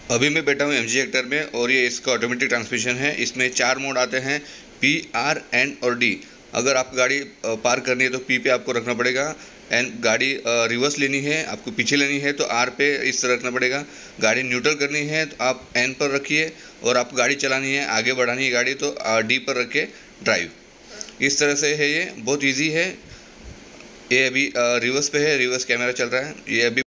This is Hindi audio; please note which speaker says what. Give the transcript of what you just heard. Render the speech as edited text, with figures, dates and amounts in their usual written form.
Speaker 1: अभी मैं बैठा हूँ एमजी हेक्टर में और ये इसका ऑटोमेटिक ट्रांसमिशन है। इसमें 4 मोड आते हैं, पी, आर, एन और डी। अगर आप गाड़ी पार्क करनी है तो पी पे आपको रखना पड़ेगा। एन गाड़ी रिवर्स लेनी है, आपको पीछे लेनी है तो आर पे इस तरह रखना पड़ेगा। गाड़ी न्यूट्रल करनी है तो आप एन पर रखिए, और आपको गाड़ी चलानी है, आगे बढ़ानी है गाड़ी तो डी पर रख के ड्राइव। इस तरह से है, ये बहुत ईजी है। ये अभी रिवर्स पे है, रिवर्स कैमरा चल रहा है। ये अभी